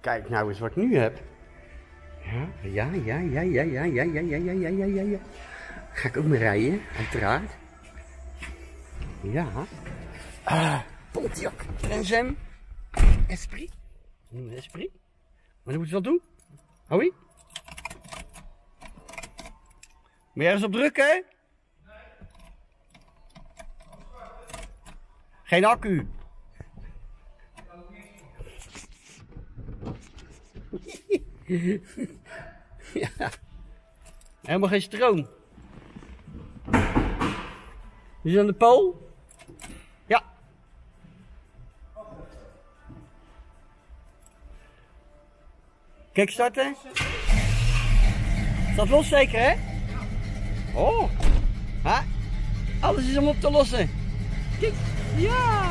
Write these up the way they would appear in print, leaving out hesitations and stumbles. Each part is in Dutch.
Kijk nou eens wat ik nu heb. Ja. Ga ik ook mee rijden, uiteraard. Ja. Pontiac Trans Am Esprit. Esprit. Maar dat moet je wel doen. Hoi. Moet je ergens op drukken, hè? Geen accu. Ja. Helemaal geen stroom. Is aan de pool? Ja. Kijk starten. Staat los zeker, hè? Oh. Ha? Alles is om op te lossen. Kijk. Ja.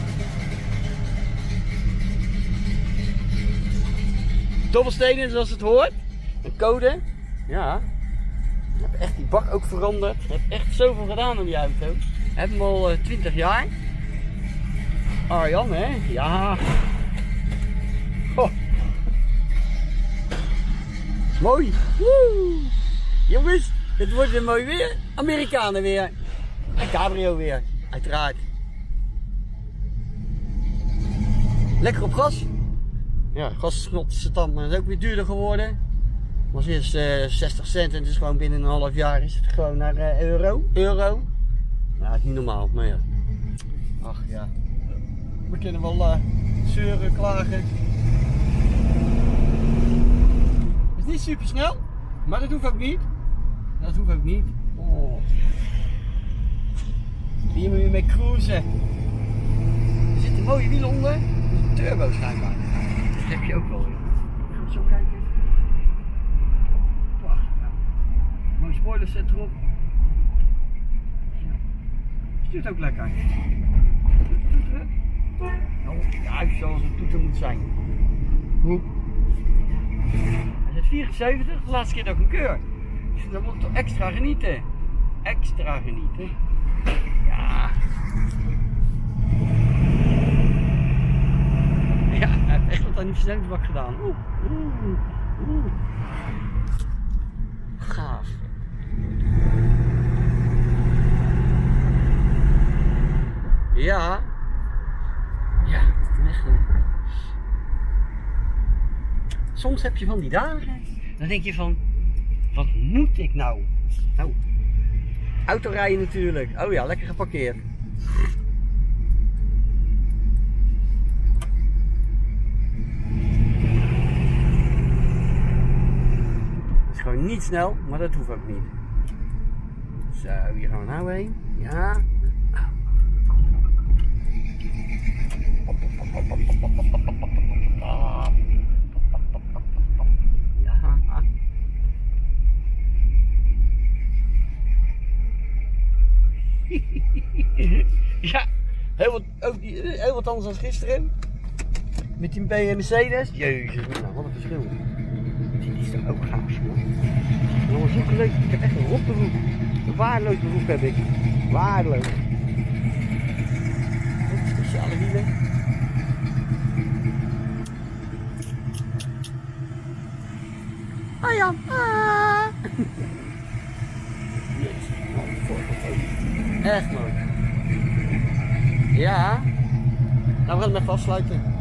Dobbelstenen zoals het hoort. Een code. Ja. Ik heb echt die bak ook veranderd. Ik heb echt zoveel gedaan aan die auto. Ik heb hem al 20 jaar. Arjan, hè? Ja. Oh. Mooi. Woe. Jongens, het wordt weer mooi weer. Amerikanen weer. En cabrio weer. Uiteraard. Lekker op gas. Ja, gasgenot is ook weer duurder geworden. Het was eerst 60 cent en het is gewoon binnen een half jaar is het gewoon naar euro. Ja, dat is niet normaal, maar ja. Ach ja. We kunnen wel zeuren, klagen. Het is niet super snel, maar dat hoeft ook niet. Dat hoeft ook niet. Oh. Hier moet je mee cruisen. Er zitten mooie wielen onder. Een turbo schijnbaar. Dat heb je ook wel weer. Gaan we zo kijken. Prachtig. Ja. Mooie spoilers zet erop. Ja. Stuurt ook lekker. Oh, juist zoals een toeter moet zijn. Hoe? Hij zit 74, de laatste keer ook een keur. Dus dan moet ik toch extra genieten. Extra genieten. Ja. Ja, hij heeft echt wat aan die versnellingsbak gedaan. Oeh. Gaaf. Ja. Ja, echt. Soms heb je van die dagen, dan denk je van, wat moet ik nou? Nou, autorijden natuurlijk. Oh ja, lekker geparkeerd. Het is gewoon niet snel, maar dat hoeft ook niet. Zo, hier gaan we nou heen. Ja. Ja, heel wat anders dan gisteren. Met die BMW Mercedes. Jezus, nou, wat een verschil. Die is toch ook gaaf, joh. Dat is ook leuk. Ik heb echt een rotberoep. Een waardeloos beroep heb ik. Waardeloos. Speciale wielen. Ah ja. Echt mooi. Ja. Nou, we gaan hem even afsluiten.